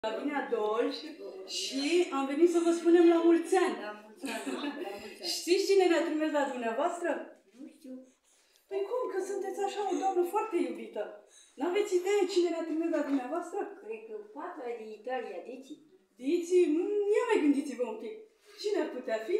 La Bine Dolj și am venit să vă spunem la mulți ani. Știți cine ne-a trimis la dumneavoastră? Nu știu. Păi cum? Că sunteți așa o doamnă foarte iubită. N-aveți idee cine ne-a trimis la dumneavoastră? Cred că patra din Italia, Dici. Diți, ia mai gândiți-vă un pic. Cine ar putea fi?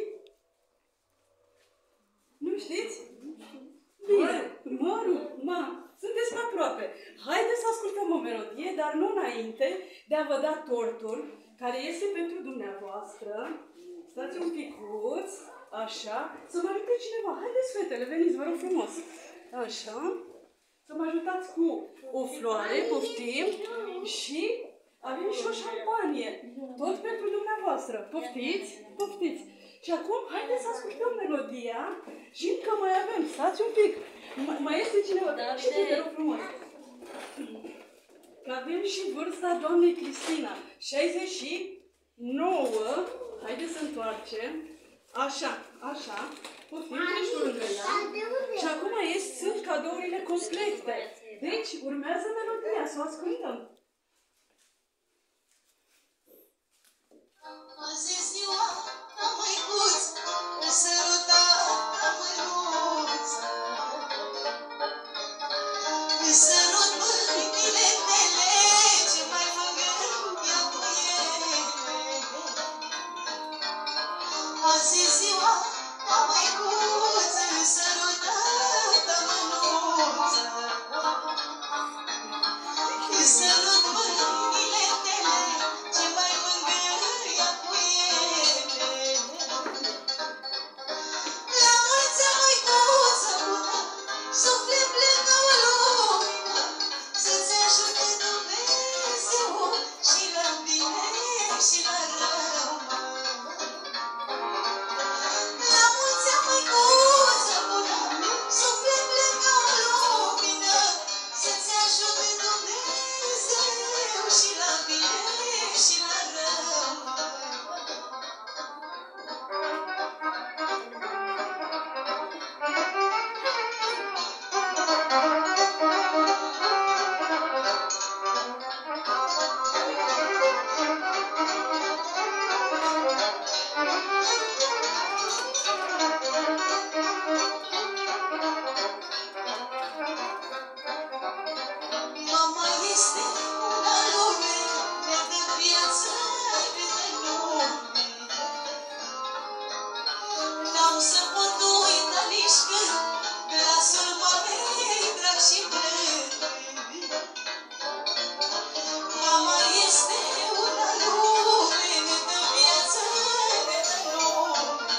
Nu știți? Bine, Măru, sunteți aproape. Haideți să ascultăm o melodie, dar nu înainte de a vă da tortul, care este pentru dumneavoastră. Stați un picuț, așa, să mă ajute cineva. Haideți, fetele, veniți, vă rog frumos. Așa, să mă ajutați cu o floare, poftim, și avem și o șampanie. Tot pentru dumneavoastră. Poftiți, poftiți. Și acum, haideți să ascultăm melodia și încă mai avem. Stați un pic. Mai este cineva? Da, și te rog frumos. Că avem și vârsta doamnei Cristina. 69. Haideți să întoarcem. Așa, așa. Poftim, treci pe lângă ea. Și acum sunt cadourile complete. Deci, urmează melodia, să o ascultăm. Azi e ziua ta, măicuță, te săruta ta mânuță. Îi sărut mâinile tale, ce mai făgâia cu ele. Azi e ziua ta, măicuță, îi săruta ta mânuță. Îi sărut mâinile tale, ce mai făgâia cu ele. La mulți ani, măicuță bună, suflet plin ca o lumină, să-ți ajute Dumnezeu și la bine și la rău. La mulți ani, măicuță bună, suflet plin ca o lumină, să-ți ajute Dumnezeu și la bine și la rău. Mama este una lume, ne dă viață de lume. N-am să pot uita nici când glasul mamei drag și blând. Mama este una lume, ne dă viață de lume.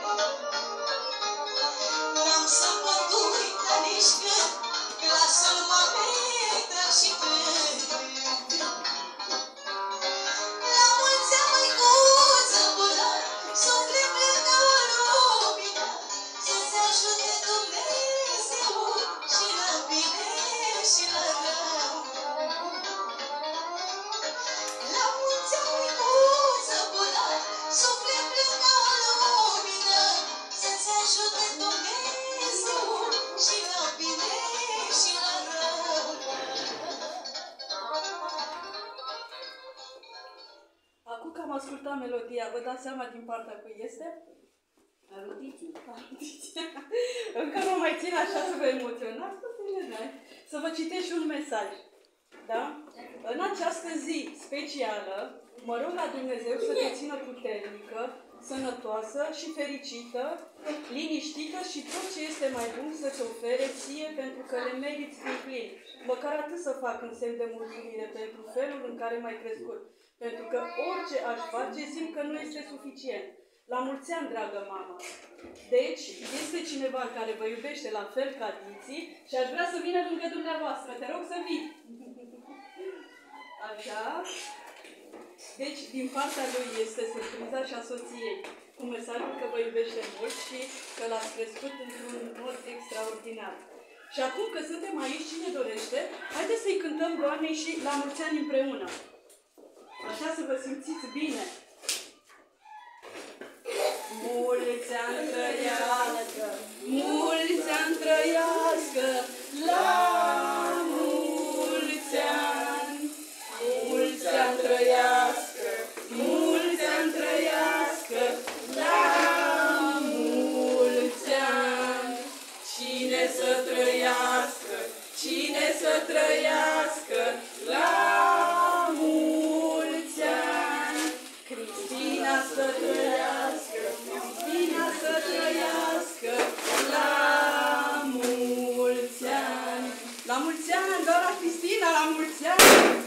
N-am să pot uita nici când glasul mamei drag și blând. La mulți ani, măicuță bună, suflet plin ca o lumină, să-ți ajute Dumnezeu și la bine și la rău. La mulți ani, măicuță bună, suflet plin ca o lumină, să-ți ajute Dumnezeu și la bine și la rău. Acum că am ascultat melodia, vă dați seama din partea cui este? Aludiți. Încă mă mai țin așa să vă emoționați, să vă citesc și un mesaj. Da? În această zi specială, mă rog la Dumnezeu să te țină puternică, sănătoasă și fericită, liniștită și tot ce este mai bun să te ofere ție, pentru că le meriți din plin. Măcar atât să fac în semn de mulțumire pentru felul în care m-ai crescut. Pentru că orice aș face, simt că nu este suficient. La mulți ani, dragă mama! Deci, este cineva care vă iubește la fel ca Diții și aș vrea să vină lângă dumneavoastră. Te rog să vii! Așa. Deci, din partea lui este surpriza și a soției, cu mesajul că vă iubește mult și că l-ați crescut într-un mod extraordinar. Și acum că suntem aici, cine dorește, haideți să-i cântăm Doamnei și la mulți ani împreună. Așa să vă simțiți bine. Mulți ani trăiască, mulți ani trăiască, la mulți ani trăiască. să trăiască, cine să trăiască la mulți ani. Cristina să trăiască, Cristina să trăiască la mulți ani. La mulți ani, doamna Cristina, la mulți ani!